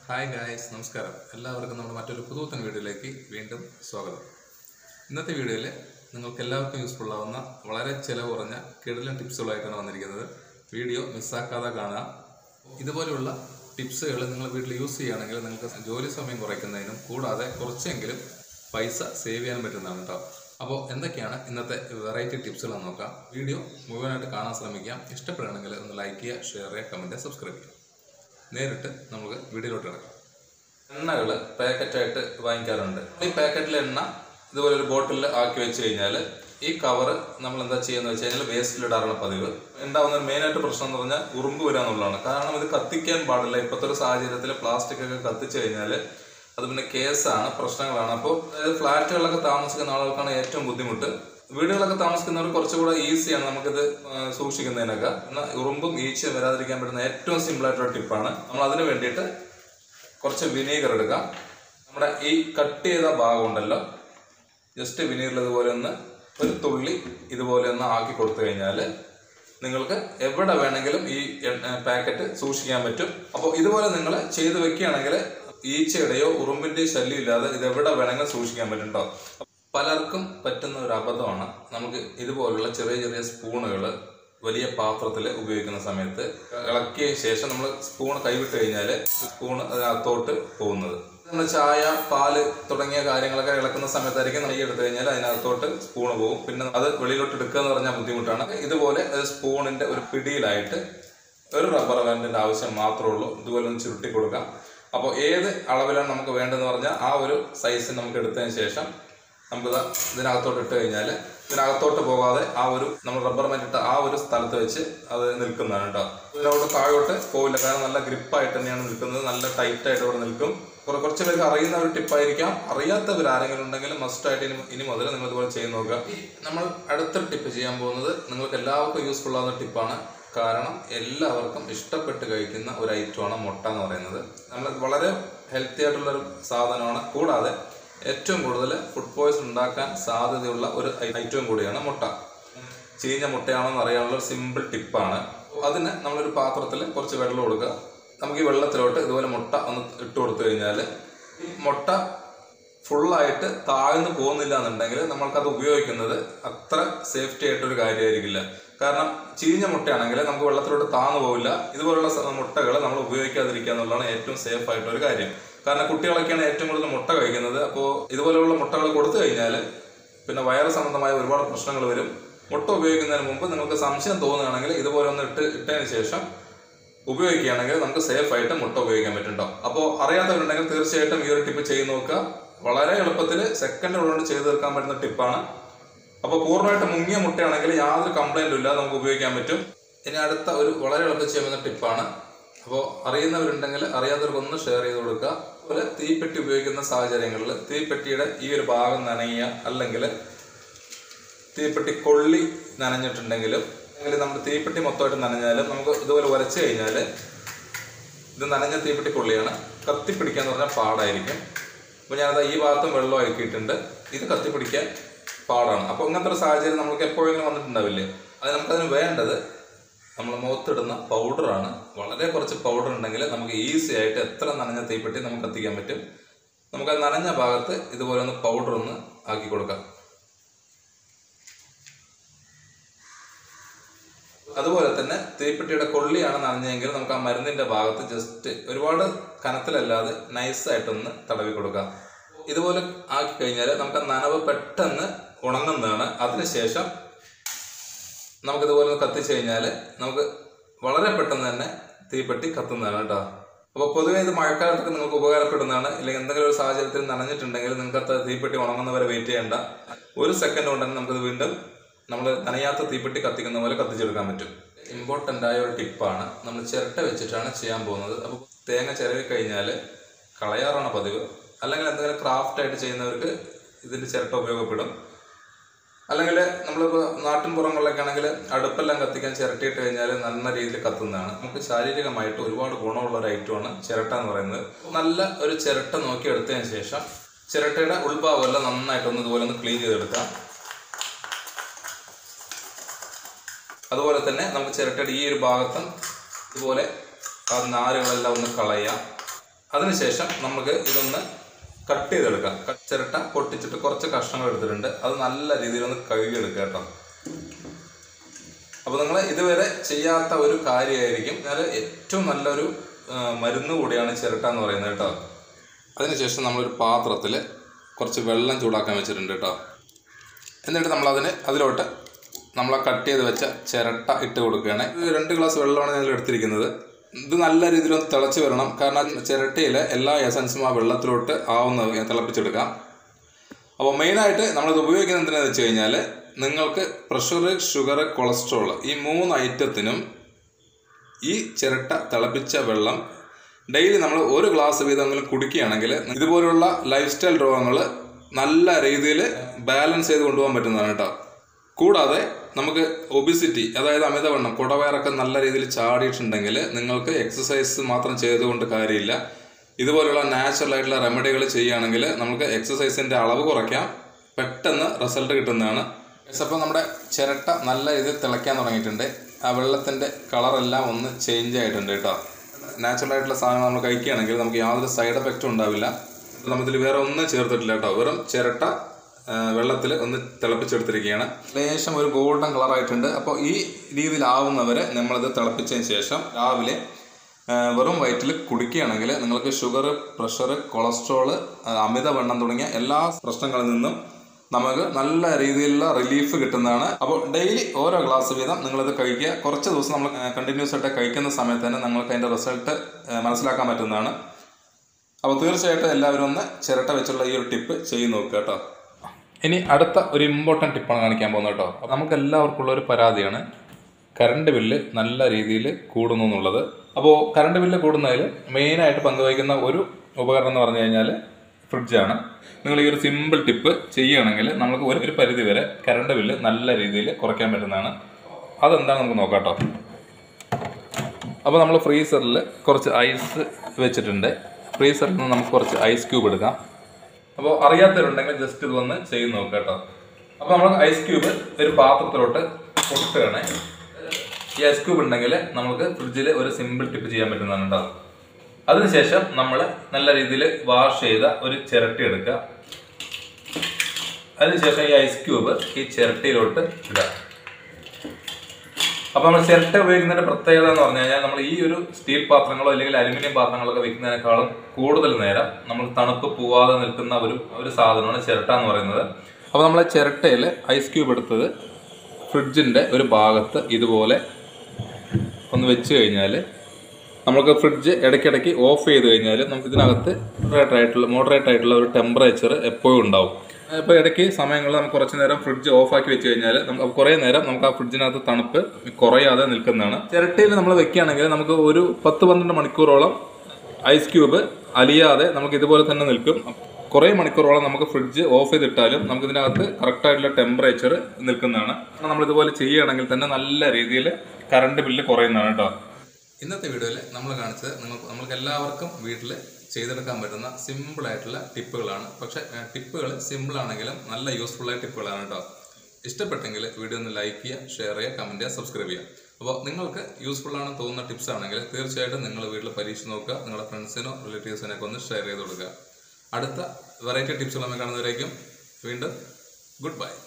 Hi guys, നമസ്കാരം. എല്ലാവർക്കും നമ്മുടെ മറ്റൊരു പുതുപുത്തൻ വീഡിയോയിലേക്ക് വീണ്ടും സ്വാഗതം. ഇന്നത്തെ വീഡിയോയിൽ നിങ്ങൾക്ക് എല്ലാവർക്കും യൂസ്ഫുൾ ആവുന്ന വളരെ ചിലവ് കുറഞ്ഞ കിടിലൻ ടിപ്സുകളായിട്ടാണ് വന്നിരിക്കുന്നത്. വീഡിയോ മിസ്സാക്കാതെ കാണുക. ഇതുപോലെയുള്ള ടിപ്സുകൾ നിങ്ങൾ വീട്ടിൽ യൂസ് ചെയ്യുകയാണെങ്കിൽ നിങ്ങൾക്ക് ജോലി സമയം കുറയ്ക്കുന്നതിനും കൂടാതെ കുറച്ചെങ്കിലും പൈസ സേവ് ചെയ്യാൻ പറ്റുന്നതാണ് കേട്ടോ. അപ്പോൾ എന്തൊക്കെയാണ് ഇന്നത്തെ വെറൈറ്റി ടിപ്സുകളെന്ന് നോക്കാം. വീഡിയോ മുഴുവനായിട്ട് കാണാൻ ശ്രമിക്കാം. ഇഷ്ടപ്പെടുകയാണെങ്കിൽ ഒന്ന് ലൈക്ക് ചെയ്യുക, ഷെയർ ചെയ്യുക, കമൻറ്റ് ചെയ്യുക, സബ്സ്ക്രൈബ് ചെയ്യുക. നേരിട്ട് നമുക്ക് വീഡിയോയിലോട്ട് കിടക്കാം. എണ്ണകൾ പാക്കറ്റായിട്ട് വാങ്ങിക്കാറുണ്ട്. ഈ പാക്കറ്റിലെ എണ്ണ ഇതുപോലെ ഒരു ബോട്ടിലിൽ ആക്കി വെച്ച് കഴിഞ്ഞാൽ ഈ കവറ് നമ്മൾ എന്താ ചെയ്യുന്നത് വെച്ച് കഴിഞ്ഞാൽ വേസ്റ്റിലിടാറാണ് പതിവ്. ഉണ്ടാകുന്ന മെയിനായിട്ട് പ്രശ്നം എന്ന് പറഞ്ഞാൽ ഉറുമ്പ് വരിക എന്നുള്ളതാണ്. കാരണം ഇത് കത്തിക്കാൻ പാടില്ല. ഇപ്പോഴത്തെ ഒരു സാഹചര്യത്തിൽ പ്ലാസ്റ്റിക് ഒക്കെ കത്തിച്ച് കഴിഞ്ഞാൽ അത് പിന്നെ കേസാണ്, പ്രശ്നങ്ങളാണ്. അപ്പോൾ ഫ്ലാറ്റുകളിലൊക്കെ താമസിക്കുന്ന ആളുകൾക്കാണ് ഏറ്റവും ബുദ്ധിമുട്ട്. വീടുകളൊക്കെ താമസിക്കുന്നവർ കുറച്ചുകൂടെ ഈസിയാണ് നമുക്കിത് സൂക്ഷിക്കുന്നതിനൊക്കെ. എന്നാൽ ഉറുമ്പും ഈച്ചയും വരാതിരിക്കാൻ പറ്റുന്ന ഏറ്റവും സിമ്പിളായിട്ടുള്ള ടിപ്പാണ്. നമ്മൾ അതിന് വേണ്ടിയിട്ട് കുറച്ച് വിനീഗർ എടുക്കാം. നമ്മുടെ ഈ കട്ട് ചെയ്ത ഭാഗം ഉണ്ടല്ലോ, ജസ്റ്റ് വിനീഗറിൽ ഇതുപോലെ ഒന്ന് ഒരു തുള്ളി ഇതുപോലെ ഒന്ന് ആക്കി കൊടുത്തു കഴിഞ്ഞാൽ നിങ്ങൾക്ക് എവിടെ വേണമെങ്കിലും ഈ പാക്കറ്റ് സൂക്ഷിക്കാൻ പറ്റും. അപ്പോൾ ഇതുപോലെ നിങ്ങൾ ചെയ്ത് വെക്കുകയാണെങ്കിൽ ഈച്ചയുടെയോ ഉറുമ്പിൻ്റെയോ ശല്യം ഇല്ലാതെ ഇത് എവിടെ വേണമെങ്കിലും സൂക്ഷിക്കാൻ പറ്റും കേട്ടോ. പലർക്കും പറ്റുന്ന ഒരു അബദ്ധമാണ് നമുക്ക് ഇതുപോലുള്ള ചെറിയ ചെറിയ സ്പൂണുകൾ വലിയ പാത്രത്തിൽ ഉപയോഗിക്കുന്ന സമയത്ത് ഇളക്കിയ ശേഷം നമ്മൾ സ്പൂൺ കൈവിട്ട് കഴിഞ്ഞാൽ സ്പൂൺ അതിനകത്തോട്ട് പോകുന്നത്. നമ്മൾ ചായ, പാല് തുടങ്ങിയ കാര്യങ്ങളൊക്കെ ഇളക്കുന്ന സമയത്തായിരിക്കും നെയ്യ് എടുത്തു കഴിഞ്ഞാൽ അതിനകത്തോട്ട് സ്പൂണ് പോകും. പിന്നെ അത് വെളിയിലോട്ട് എടുക്കുക എന്ന് പറഞ്ഞാൽ ബുദ്ധിമുട്ടാണ്. ഇതുപോലെ സ്പൂണിൻ്റെ ഒരു പിടിയിലായിട്ട് ഒരു റബ്ബർ ബാൻഡിൻ്റെ ആവശ്യം മാത്രമേ ഉള്ളൂ. ഇതുപോലെ ഒന്ന് ചുരുട്ടി കൊടുക്കാം. അപ്പോൾ ഏത് അളവിലാണ് നമുക്ക് വേണ്ടതെന്ന് പറഞ്ഞാൽ ആ ഒരു സൈസ് നമുക്ക് എടുത്തതിന് ശേഷം നമുക്കിത് ഇതിനകത്തോട്ട് ഇട്ട് കഴിഞ്ഞാൽ ഇതിനകത്തോട്ട് പോകാതെ ആ ഒരു നമ്മൾ റബ്ബർ ബാൻഡ് ഇട്ട ആ ഒരു സ്ഥലത്ത് വെച്ച് അത് നിൽക്കുന്നതാണ് കേട്ടോ. ഇതിനോട് താഴോട്ട് പോവില്ല. കാരണം നല്ല ഗ്രിപ്പായിട്ട് തന്നെയാണ് നിൽക്കുന്നത്. നല്ല ടൈറ്റായിട്ട് ഇവിടെ നിൽക്കും. കുറച്ച് പേർക്ക് അറിയുന്ന ഒരു ടിപ്പായിരിക്കാം. അറിയാത്തവർ ആരെങ്കിലും ഉണ്ടെങ്കിൽ മസ്റ്റായിട്ട് ഇനി മുതൽ നിങ്ങൾ ഇതുപോലെ ചെയ്ത് നോക്കുക. നമ്മൾ അടുത്ത ടിപ്പ് ചെയ്യാൻ പോകുന്നത് നിങ്ങൾക്ക് എല്ലാവർക്കും യൂസ്ഫുൾ ആവുന്ന ടിപ്പാണ്. കാരണം എല്ലാവർക്കും ഇഷ്ടപ്പെട്ട് കഴിക്കുന്ന ഒരു ഐറ്റമാണ് മുട്ട എന്ന് പറയുന്നത്. നമ്മൾ വളരെ ഹെൽത്തി ആയിട്ടുള്ളൊരു സാധനമാണ്. കൂടാതെ ഏറ്റവും കൂടുതൽ ഫുഡ് പോയ്സൺ ഉണ്ടാക്കാൻ സാധ്യതയുള്ള ഒരു ഐറ്റവും കൂടിയാണ് മുട്ട. ചീഞ്ഞ മുട്ടയാണെന്ന് അറിയാനുള്ള ഒരു സിമ്പിൾ ടിപ്പാണ്. അതിന് നമ്മളൊരു പാത്രത്തിൽ കുറച്ച് വെള്ളം കൊടുക്കുക. നമുക്ക് ഈ വെള്ളത്തിലോട്ട് ഇതുപോലെ മുട്ട ഒന്ന് ഇട്ട് കൊടുത്തു കഴിഞ്ഞാൽ ഈ മുട്ട ഫുള്ളായിട്ട് താഴ്ന്നു പോകുന്നില്ല എന്നുണ്ടെങ്കിൽ നമ്മൾക്കത് ഉപയോഗിക്കുന്നത് അത്ര സേഫ്റ്റി ആയിട്ടൊരു കാര്യമായിരിക്കില്ല. കാരണം ചീഞ്ഞ മുട്ടയാണെങ്കിൽ നമുക്ക് വെള്ളത്തിലോട്ട് താഴ്ന്നു പോവില്ല. ഇതുപോലുള്ള മുട്ടകൾ നമ്മൾ ഉപയോഗിക്കാതിരിക്കുക എന്നുള്ളതാണ് ഏറ്റവും സേഫ് ആയിട്ടൊരു കാര്യം. കാരണം കുട്ടികളൊക്കെയാണ് ഏറ്റവും കൂടുതൽ മുട്ട കഴിക്കുന്നത്. അപ്പോൾ ഇതുപോലെയുള്ള മുട്ടകൾ കൊടുത്തു കഴിഞ്ഞാൽ പിന്നെ വയറ് സംബന്ധമായ ഒരുപാട് പ്രശ്നങ്ങൾ വരും. മുട്ട ഉപയോഗിക്കുന്നതിന് മുമ്പ് നിങ്ങൾക്ക് സംശയം തോന്നുകയാണെങ്കിൽ ഇതുപോലെ ഒന്ന് ഇട്ടതിന് ശേഷം ഉപയോഗിക്കുകയാണെങ്കിൽ നമുക്ക് സേഫ് ആയിട്ട് മുട്ട ഉപയോഗിക്കാൻ പറ്റുന്നുണ്ടോ. അപ്പോൾ അറിയാത്തവരുണ്ടെങ്കിൽ തീർച്ചയായിട്ടും ഈ ഒരു ടിപ്പ് ചെയ്ത് നോക്കുക. വളരെ എളുപ്പത്തിൽ സെക്കൻഡുകൊണ്ട് ചെയ്ത് തീർക്കാൻ പറ്റുന്ന ടിപ്പാണ്. അപ്പോൾ പൂർണ്ണമായിട്ട് മുങ്ങിയ മുട്ടയാണെങ്കിൽ യാതൊരു കംപ്ലൈൻറ്റും ഇല്ലാതെ നമുക്ക് ഉപയോഗിക്കാൻ പറ്റും. ഇനി അടുത്ത ഒരു വളരെ എളുപ്പം ചെയ്യുന്ന ടിപ്പാണ്. അപ്പോൾ അറിയുന്നവരുണ്ടെങ്കിൽ അറിയാത്തവർക്ക് ഒന്ന് ഷെയർ ചെയ്ത് കൊടുക്കുക. അതുപോലെ തീപ്പെട്ടി ഉപയോഗിക്കുന്ന സാഹചര്യങ്ങളിൽ തീപ്പെട്ടിയുടെ ഈ ഒരു ഭാഗം നനയുക, അല്ലെങ്കിൽ തീപ്പെട്ടി കൊള്ളി നനഞ്ഞിട്ടുണ്ടെങ്കിലും അല്ലെങ്കിൽ നമ്മുടെ തീപ്പെട്ടി മൊത്തമായിട്ട് നനഞ്ഞാലും നമുക്ക് ഇതുപോലെ ഉരച്ച് കഴിഞ്ഞാൽ ഇത് നനഞ്ഞ തീപ്പെട്ടി കൊള്ളിയാണ്. കത്തിപ്പിടിക്കാന്ന് പറഞ്ഞാൽ പാടായിരിക്കും. അപ്പോൾ ഞാനത് ഈ ഭാഗത്തും വെള്ളം അഴുക്കിയിട്ടുണ്ട്. ഇത് കത്തിപ്പിടിക്കാൻ പാടാണ്. അപ്പോൾ ഇങ്ങനത്തെ ഒരു സാഹചര്യം നമുക്ക് എപ്പോഴെങ്കിലും വന്നിട്ടുണ്ടാവില്ലേ. അത് നമുക്കതിന് വേണ്ടത് നമ്മൾ മുഖത്തിടുന്ന പൗഡറാണ്. വളരെ കുറച്ച് പൗഡർ ഉണ്ടെങ്കിൽ നമുക്ക് ഈസി ആയിട്ട് എത്ര നനഞ്ഞ തീപ്പെട്ടി നമുക്ക് കത്തിക്കാൻ പറ്റും. നമുക്ക് ആ നനഞ്ഞ ഭാഗത്ത് ഇതുപോലെ ഒന്ന് പൗഡർ ഒന്ന് ആക്കി കൊടുക്കാം. അതുപോലെ തന്നെ തീപ്പെട്ടിയുടെ കൊള്ളിയാണ് നനഞ്ഞെങ്കിൽ നമുക്ക് ആ മരുന്നിൻ്റെ ഭാഗത്ത് ജസ്റ്റ് ഒരുപാട് കനത്തിലല്ലാതെ നൈസായിട്ടൊന്ന് തടവി കൊടുക്കാം. ഇതുപോലെ ആക്കി കഴിഞ്ഞാൽ നമുക്ക് നനവ് പെട്ടെന്ന് ഉണങ്ങുന്നതാണ്. അതിനുശേഷം നമുക്കിതുപോലെ കത്തിച്ച് കഴിഞ്ഞാൽ നമുക്ക് വളരെ പെട്ടെന്ന് തന്നെ തീപ്പെട്ടി കത്തുന്നതാണ് കേട്ടോ. അപ്പോൾ പൊതുവേ ഇത് മഴക്കാലത്തൊക്കെ നിങ്ങൾക്ക് ഉപകാരപ്പെടുന്നതാണ്. ഇല്ലെങ്കിൽ എന്തെങ്കിലും ഒരു സാഹചര്യത്തിൽ നനഞ്ഞിട്ടുണ്ടെങ്കിൽ നിങ്ങൾക്ക് തീപ്പെട്ടി ഉണങ്ങുന്നവരെ വെയിറ്റ് ചെയ്യേണ്ട. ഒരു സെക്കൻഡ് കൊണ്ട് തന്നെ നമുക്കിത് വീണ്ടും നമ്മൾ നനയാത്ത തീപ്പെട്ടി കത്തിക്കുന്ന പോലെ കത്തിച്ചെടുക്കാൻ പറ്റും. ഇമ്പോർട്ടൻ്റ് ആയ ഒരു ടിപ്പാണ്. നമ്മൾ ചിരട്ട വെച്ചിട്ടാണ് ചെയ്യാൻ പോകുന്നത്. അപ്പോൾ തേങ്ങ ചിരവി കഴിഞ്ഞാൽ കളയാറാണ് പതിവ്. അല്ലെങ്കിൽ എന്തെങ്കിലും ക്രാഫ്റ്റായിട്ട് ചെയ്യുന്നവർക്ക് ഇതിൻ്റെ ചിരട്ട ഉപയോഗപ്പെടും. അല്ലെങ്കിൽ നമ്മളിപ്പോൾ നാട്ടിൻപുറങ്ങളിലൊക്കെ ആണെങ്കിൽ അടുപ്പെല്ലാം കത്തിക്കാൻ ചിരട്ടിയിട്ട് കഴിഞ്ഞാൽ നല്ല രീതിയിൽ കത്തുന്നതാണ്. നമുക്ക് ശാരീരികമായിട്ട് ഒരുപാട് ഗുണമുള്ള ഒരു ഐറ്റമാണ് ചിരട്ട എന്ന് പറയുന്നത്. നല്ല ഒരു ചിരട്ട നോക്കി എടുത്തതിന് ശേഷം ചിരട്ടയുടെ ഉൾഭാഗമെല്ലാം നന്നായിട്ടൊന്ന് ഇതുപോലെ ഒന്ന് ക്ലീൻ ചെയ്തെടുക്കാം. അതുപോലെ തന്നെ നമുക്ക് ചിരട്ടയുടെ ഈ ഒരു ഭാഗത്തും ഇതുപോലെ ആ നാരുകളെല്ലാം ഒന്ന് കളയാം. അതിനുശേഷം നമുക്ക് ഇതൊന്ന് കട്ട് ചെയ്തെടുക്കാം. ചിരട്ട പൊട്ടിച്ചിട്ട് കുറച്ച് കഷ്ണങ്ങൾ എടുത്തിട്ടുണ്ട്. അത് നല്ല രീതിയിലൊന്ന് കഴുകിയെടുക്കുക കേട്ടോ. അപ്പോൾ നിങ്ങൾ ഇതുവരെ ചെയ്യാത്ത ഒരു കാര്യമായിരിക്കും. എന്നാൽ ഏറ്റവും നല്ലൊരു മരുന്ന് കൂടിയാണ് ചിരട്ട എന്ന് പറയുന്നത് കേട്ടോ. അതിനുശേഷം നമ്മളൊരു പാത്രത്തിൽ കുറച്ച് വെള്ളം ചൂടാക്കാൻ വെച്ചിട്ടുണ്ട് കേട്ടോ. എന്നിട്ട് അതിലോട്ട് നമ്മൾ കട്ട് ചെയ്ത് വെച്ച ചിരട്ട ഇട്ട് കൊടുക്കുകയാണ്. 2 ഗ്ലാസ് വെള്ളമാണ് ഞാൻ എടുത്തിരിക്കുന്നത്. ഇത് നല്ല രീതിയിലൊന്ന് തിളച്ച് വരണം. കാരണം ചിരട്ടയിലെ എല്ലാ എസൻസും ആ വെള്ളത്തിലോട്ട് തിളപ്പിച്ചെടുക്കാം. അപ്പോൾ മെയിനായിട്ട് നമ്മളിത് ഉപയോഗിക്കുന്നത് എന്തിനാണെന്ന് വെച്ച് കഴിഞ്ഞാൽ നിങ്ങൾക്ക് പ്രഷർ, ഷുഗർ, കൊളസ്ട്രോൾ ഈ 3 ഐറ്റത്തിനും ഈ ചിരട്ട തിളപ്പിച്ച വെള്ളം ഡെയിലി നമ്മൾ 1 ഗ്ലാസ് വീതമെങ്കിലും കുടിക്കുകയാണെങ്കിൽ ഇതുപോലുള്ള ലൈഫ് സ്റ്റൈൽ രോഗങ്ങൾ നല്ല രീതിയിൽ ബാലൻസ് ചെയ്ത് കൊണ്ടുപോകാൻ പറ്റുന്നതാണ് കേട്ടോ. കൂടാതെ നമുക്ക് ഒബിസിറ്റി, അതായത് അമിതവണ്ണം, കുടവയറൊക്കെ നല്ല രീതിയിൽ ചാടിയിട്ടുണ്ടെങ്കിൽ നിങ്ങൾക്ക് എക്സസൈസ് മാത്രം ചെയ്തുകൊണ്ട് കാര്യമില്ല. ഇതുപോലുള്ള നാച്ചുറൽ ആയിട്ടുള്ള റെമഡികൾ ചെയ്യുകയാണെങ്കിൽ നമുക്ക് എക്സസൈസിൻ്റെ അളവ് കുറയ്ക്കാം, പെട്ടെന്ന് റിസൾട്ട് കിട്ടുന്നതാണ്. അപ്പോൾ നമ്മുടെ ചിരട്ട നല്ല രീതിയിൽ തിളയ്ക്കാൻ തുടങ്ങിയിട്ടുണ്ട്. ആ വെള്ളത്തിൻ്റെ കളറെല്ലാം ഒന്ന് ചേഞ്ച് ആയിട്ടുണ്ട് കേട്ടോ. നാച്ചുറൽ ആയിട്ടുള്ള സാധനം നമ്മൾ കഴിക്കുകയാണെങ്കിൽ നമുക്ക് യാതൊരു സൈഡ് എഫക്റ്റും ഉണ്ടാവില്ല. നമ്മളിതിൽ വേറെ ഒന്നും ചേർത്തിട്ടില്ല കേട്ടോ. വെറും ചിരട്ട വെള്ളത്തിൽ ഒന്ന് തിളപ്പിച്ചെടുത്തിരിക്കുകയാണ്. ലേശം ഒരു ഗോൾഡൻ കളറായിട്ടുണ്ട്. അപ്പോൾ ഈ രീതിയിലാവുന്നവരെ നമ്മളിത് തിളപ്പിച്ചതിന് ശേഷം രാവിലെ വെറും വയറ്റിൽ കുടിക്കുകയാണെങ്കിൽ നിങ്ങൾക്ക് ഷുഗർ, പ്രഷർ, കൊളസ്ട്രോൾ, അമിതവണ്ണം തുടങ്ങിയ എല്ലാ പ്രശ്നങ്ങളിൽ നിന്നും നമുക്ക് നല്ല രീതിയിലുള്ള റിലീഫ് കിട്ടുന്നതാണ്. അപ്പോൾ ഡെയിലി ഓരോ ഗ്ലാസ് വീതം നിങ്ങളിത് കഴിക്കുക. കുറച്ച് ദിവസം നമ്മൾ കണ്ടിന്യൂസ് ആയിട്ട് കഴിക്കുന്ന സമയത്ത് തന്നെ നിങ്ങൾക്ക് അതിൻ്റെ റിസൾട്ട് മനസ്സിലാക്കാൻ പറ്റുന്നതാണ്. അപ്പോൾ തീർച്ചയായിട്ടും എല്ലാവരും ഒന്ന് ചിരട്ട വെച്ചുള്ള ഈ ഒരു ടിപ്പ് ചെയ്ത് നോക്കുക കേട്ടോ. ഇനി അടുത്ത ഒരു ഇമ്പോർട്ടൻറ്റ് ടിപ്പാണ് കാണിക്കാൻ പോകുന്നത് കേട്ടോ. അപ്പോൾ നമുക്ക് എല്ലാവർക്കും ഉള്ളൊരു പരാതിയാണ് കറണ്ട് ബില്ല് നല്ല രീതിയിൽ കൂടുന്നു എന്നുള്ളത്. അപ്പോൾ കറണ്ട് ബില്ല് കൂടുന്നതിൽ മെയിനായിട്ട് പങ്കുവഹിക്കുന്ന ഒരു ഉപകരണം എന്ന് പറഞ്ഞു കഴിഞ്ഞാൽ ഫ്രിഡ്ജാണ്. നിങ്ങൾ ഈ ഒരു സിമ്പിൾ ടിപ്പ് ചെയ്യുകയാണെങ്കിൽ നമുക്ക് ഒരു പരിധി വരെ കറണ്ട് ബില്ല് നല്ല രീതിയിൽ കുറയ്ക്കാൻ പറ്റുന്നതാണ്. അതെന്താണ് നമുക്ക് നോക്കാം കേട്ടോ. അപ്പോൾ നമ്മൾ ഫ്രീസറിൽ കുറച്ച് ഐസ് വെച്ചിട്ടുണ്ട്. ഫ്രീസറിൽ നിന്ന് നമുക്ക് കുറച്ച് ഐസ് ക്യൂബ് എടുക്കാം. അപ്പോൾ അറിയാത്തവരുണ്ടെങ്കിൽ ജസ്റ്റ് ഇതൊന്ന് ചെയ്ത് നോക്കുക കേട്ടോ. അപ്പോൾ നമ്മൾ ഐസ് ക്യൂബ് ഒരു പാത്രത്തിലോട്ട് കൊടുക്കുകയാണ്. ഈ ഐസ് ക്യൂബ് ഉണ്ടെങ്കിൽ നമുക്ക് ഫ്രിഡ്ജിൽ ഒരു സിമ്പിൾ ടിപ്പ് ചെയ്യാൻ പറ്റുന്നതാണ് കേട്ടോ. അതിനുശേഷം നമ്മൾ നല്ല രീതിയിൽ വാഷ് ചെയ്ത ഒരു ചിരട്ട എടുക്കുക. അതിനുശേഷം ഈ ഐസ് ക്യൂബ് ഈ ചിരട്ടയിലോട്ട് ഇടുക. അപ്പോൾ നമ്മൾ ചിരട്ട ഉപയോഗിക്കുന്നതിൻ്റെ പ്രത്യേകത എന്ന് പറഞ്ഞു കഴിഞ്ഞാൽ നമ്മൾ ഈ ഒരു സ്റ്റീൽ പാത്രങ്ങളോ അല്ലെങ്കിൽ അലുമിനിയം പാത്രങ്ങളൊക്കെ വെക്കുന്നതിനേക്കാളും കൂടുതൽ നേരം നമ്മൾ തണുപ്പ് പോവാതെ നിൽക്കുന്ന ഒരു സാധനമാണ് ചിരട്ട എന്ന് പറയുന്നത്. അപ്പോൾ നമ്മൾ ചിരട്ടയിൽ ഐസ് ക്യൂബ് എടുത്തത് ഫ്രിഡ്ജിൻ്റെ ഒരു ഭാഗത്ത് ഇതുപോലെ ഒന്ന് വെച്ച് കഴിഞ്ഞാൽ നമുക്ക് ഫ്രിഡ്ജ് ഇടയ്ക്കിടയ്ക്ക് ഓഫ് ചെയ്ത് കഴിഞ്ഞാൽ നമുക്ക് ഇതിനകത്ത് മോഡറേറ്റ് ആയിട്ടുള്ള ഒരു ടെമ്പറേച്ചർ എപ്പോഴും ഉണ്ടാവും. ഇപ്പോൾ ഇടയ്ക്ക് സമയങ്ങളിൽ നമുക്ക് കുറച്ച് നേരം ഫ്രിഡ്ജ് ഓഫാക്കി വെച്ച് കഴിഞ്ഞാൽ നമുക്ക് കുറേ നേരം നമുക്ക് ആ ഫ്രിഡ്ജിനകത്ത് തണുപ്പ് കുറയാതെ നിൽക്കുന്നതാണ്. ചിരട്ടയിൽ നമ്മൾ വെക്കുകയാണെങ്കിൽ നമുക്ക് ഒരു 10-12 മണിക്കൂറോളം ഐസ് ക്യൂബ് അലിയാതെ നമുക്ക് ഇതുപോലെ തന്നെ നിൽക്കും. കുറേ മണിക്കൂറോളം നമുക്ക് ഫ്രിഡ്ജ് ഓഫ് ചെയ്തിട്ടാലും നമുക്ക് ഇതിനകത്ത് കറക്റ്റായിട്ടുള്ള ടെമ്പറേച്ചർ നിൽക്കുന്നതാണ്. നമ്മളിതുപോലെ ചെയ്യുകയാണെങ്കിൽ തന്നെ നല്ല രീതിയിൽ കറണ്ട് ബില്ല് കുറയുന്നതാണ് കേട്ടോ. ഇന്നത്തെ വീഡിയോയിൽ നമ്മൾ കാണിച്ചത് നമ്മൾക്ക് എല്ലാവർക്കും വീട്ടിൽ ചെയ്തെടുക്കാൻ പറ്റുന്ന സിമ്പിളായിട്ടുള്ള ടിപ്പുകളാണ്. പക്ഷേ ടിപ്പുകൾ സിമ്പിളാണെങ്കിലും നല്ല യൂസ്ഫുള്ളായ ടിപ്പുകളാണ് കേട്ടോ. ഇഷ്ടപ്പെട്ടെങ്കിൽ വീഡിയോ ഒന്ന് ലൈക്ക് ചെയ്യുക, ഷെയർ ചെയ്യുക, കമൻറ്റ് ചെയ്യുക, സബ്സ്ക്രൈബ് ചെയ്യുക. അപ്പോൾ നിങ്ങൾക്ക് യൂസ്ഫുള്ളാണെന്ന് തോന്നുന്ന ടിപ്സ് ആണെങ്കിൽ തീർച്ചയായിട്ടും നിങ്ങൾ വീട്ടിൽ പരീക്ഷിച്ച് നോക്കുക. നിങ്ങളുടെ ഫ്രണ്ട്സിനോ റിലേറ്റീവ്സിനൊക്കെ ഒന്ന് ഷെയർ ചെയ്ത് കൊടുക്കുക. അടുത്ത വെറൈറ്റി ടിപ്സുകൾ നമ്മൾ കാണുന്നവരേക്കും വീണ്ടും ഗുഡ് ബൈ.